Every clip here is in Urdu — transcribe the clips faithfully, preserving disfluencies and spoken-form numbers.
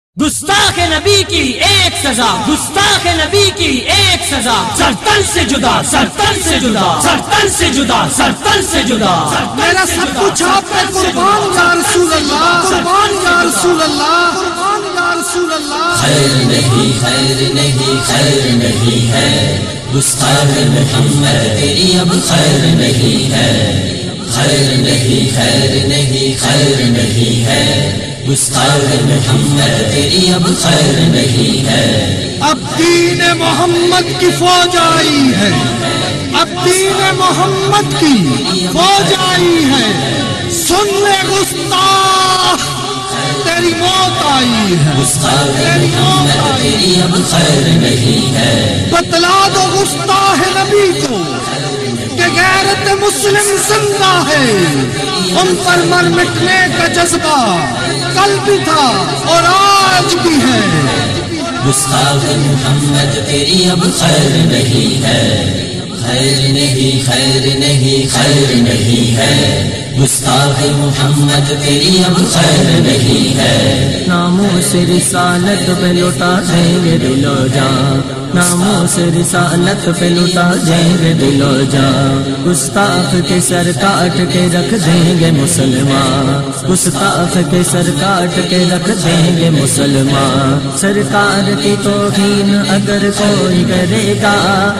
گستاخ نبی کی ایک سزا، گستاخ نبی کی ایک سزا، سرتن سے جدا، سرتن سے جدا، سرتن سے جدا، سرتن سے جدا۔ میرا سب کچھ آپ پہ قربان یا رسول اللہ، قربان یا رسول اللہ، قربان یا رسول اللہ۔ خیر نہیں، خیر نہیں، خیر نہیں ہے گستاخ محمد تیری اب خیر نہیں ہے، خیر نہیں، خیر نہیں، خیر نہیں ہے گستاخ محمد تیری اب خیر نہیں ہے۔ اب دین محمد کی فوج آئی ہے، اب دین محمد کی فوج آئی ہے، سن لے گستاخ تیری موت آئی ہے، گستاخ محمد تیری اب خیر نہیں ہے۔ بتلا دو گستاخ نبی کو کہ غیرت مسلم زندہ ہے، ان پر مر مٹنے کا جذبہ کل بھی تھا اور آج بھی ہے۔ گستاخ محمد تیری اب خیر نہیں ہے، خیر نہیں، خیر نہیں، خیر نہیں ہے گستاخ محمد تیری اب خیر نہیں ہے۔ ناموس رسالت پہ لٹا دیں گے دل و جان، ناموس رسالت پہ لٹا دیں گے دل و جان، گستاخ کے سر کاٹ کے رکھ دیں گے مسلمان، گستاخ کے سر کاٹ کے رکھ دیں گے مسلمان۔ سرکار کی توہین اگر کوئی کرے گا،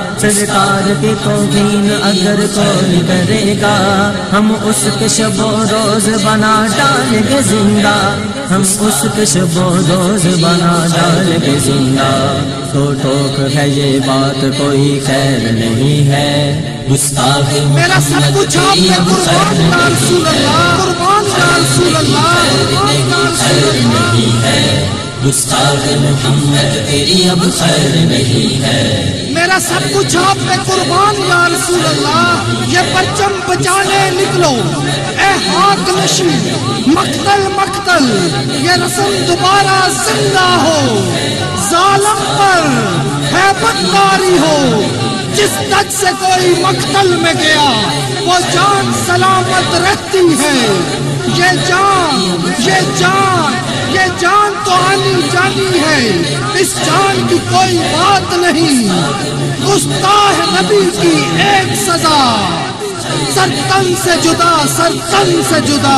سرکار کی توہین اگر کوئی کرے گا، ہم اس کے شب و روز بنا ڈالیں گے زندہ، ہم اس کے شب و روز بنا ڈالیں گے زندہ۔ تو ٹوک ہے یہ بات کوئی خیر نہیں ہے گستاخ میرا سب کچھ آپ پہ قربان یا رسول اللہ، قربان یا رسول اللہ، قربان یا رسول اللہ۔ گستاخ محمد تیری اب خیر نہیں ہے۔ میرا سب کچھ آپ پہ قربان یا رسول اللہ، یہ پرچم بچانے نکلو اے ہاتھ نشی، مقتل مقتل یہ رسم دوبارہ زندہ ہو، ظالم پر ہیبت طاری ہو، جس تک سے کوئی مقتل میں گیا وہ جان سلامت رہتی ہے۔ یہ جان، یہ جان، یہ جان تو آنی جانی ہے، اس جان کی کوئی بات نہیں۔ گستاخ نبی کی ایک سزا، سرتن سے جدا، سرتن سے جدا،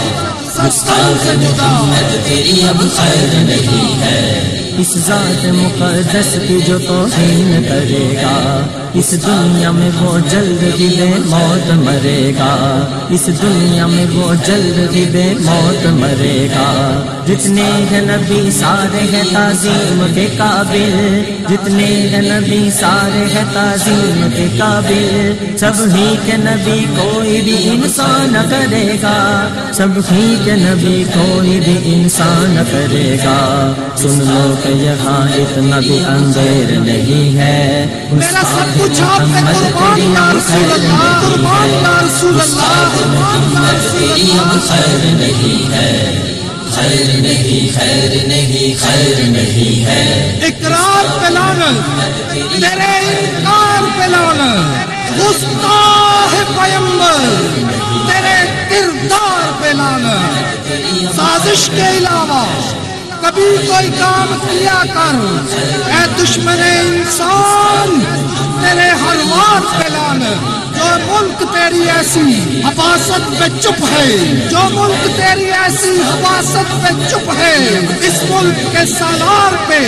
سرتن سے جدا۔ تیری اب خیر نہیں ہے۔ اس ذات مقدس کی جو توہین کرے گا، اس دنیا میں وہ جلد ہی بے موت مرے گا، اس دنیا میں وہ جلد ہی بے موت مرے گا۔ جتنے ہیں نبی سارے ہیں تعظیم کے قابل، جتنے ہیں نبی سارے ہیں تعظیم کے قابل، سب ہی کے نبی کوئی بھی انسان کرے گا، سب ہی کے نبی کوئی بھی انسان کرے گا۔ سن لو کہ یہاں اتنا بھی اندھیر نہیں ہے، میرا سب کچھ آپ پہ قربان یا رسول اللہ، قربان یا رسول اللہ، قربان یا رسول اللہ۔ خیر نہیں ہے، خیر نہیں، خیر نہیں، خیر نہیں ہے۔ اقرار پہ لعنت، تیرے انکار پہ لعنت، گستاخ پیغمبر تیرے کردار پہ لعنت۔ سازش کے علاوہ کبھی کوئی کام کیا کر اے دشمن انسان، تیرے ہر وار پہ لعنت۔ جو ملک تیری ایسی حفاظت پہ چپ ہے، جو ملک تیری ایسی حفاظت پہ چپ ہے، اس ملک کے سالار پہ،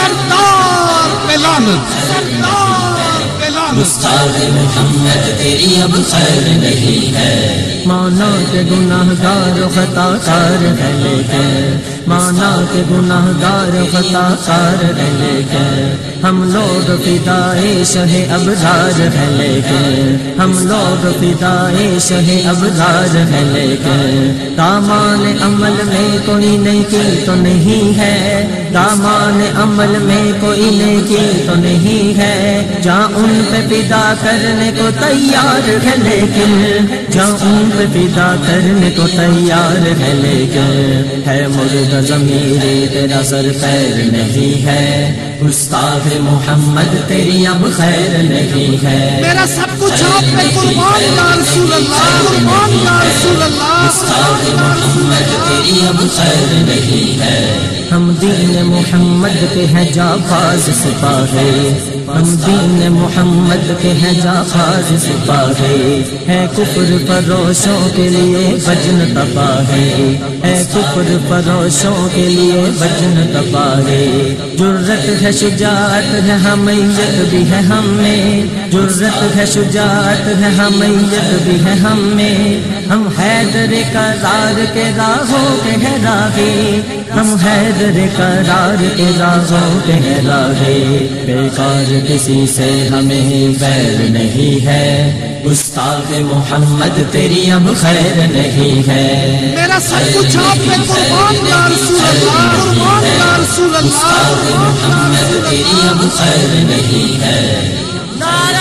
سردار پہ لعنت، سردار پہ لعنت۔ گستاخ محمد تیری اب خیر نہیں ہے۔ مانا کے گناہ گار خطا کار ہے لیکن، مانا کے گناہ گار خطا کار ہے لیکن، ہم لوگ فدائے شہ ابرار ہے لیکن، ہم لوگ فدائے شہ ابرار ہے لیکن، دامان عمل میں کوئی نیکی تو نہیں ہے، دامان عمل میں کوئی نیکی تو نہیں ہے، جہاں ان پہ فدا کرنے کو تیار ہے لیکن، جہاں ان پہ فدا کرنے کو تیار ہے، لیکن ہے مردہ ضمیر تیرا سر پیر نہیں ہے، گستاخ محمد تیری اب خیر نہیں ہے، میرا سب کچھ آپ پہ قربان یا رسول اللہ، قربان یا رسول اللہ، گستاخ محمد تیری اب خیر نہیں ہے، ہم دین محمد کے ہیں جافاز سپاہی، ہم دین محمد کے ہیں جافاز سپاہی، ہے کفر پروشوں کے لیے بجن تباہی، ہے کفر پروشوں کے لیے بجن تباہی، جرت ہے شجاعت ہے حمیت بھی ہے ہم میں، جرت ہے شجاعت ہے حمیت بھی ہے ہم میں، ہم حیدر قرار کے راہوں کے ہیں راہی، ہم حیدر قرار کے راہوں کے ہیں راہی، بیکار کسی سے ہمیں ویر نہیں ہے، گستاخ محمد تیری اب خیر نہیں ہے، میرا سب کچھ آپ پہ قربان یا رسول اللہ، قربان یا رسول گستاخ اللہ، محمد تیری اب خیر نہیں ہے، نعرہ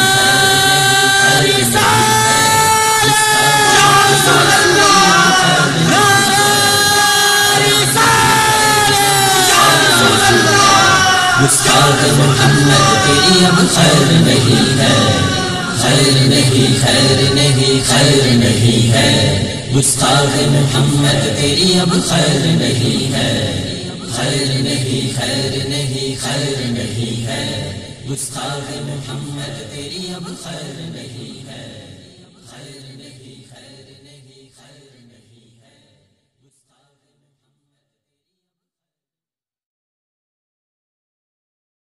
گستاخ محمد تیری اب خیر نہیں ہے، خیر نہیں خیر نہیں خیر نہیں ہے، گستاخ محمد تیری اب خیر نہیں ہے، خیر نہیں خیر نہیں خیر نہیں ہے، گستاخ محمد تیری اب خیر نہیں ہے۔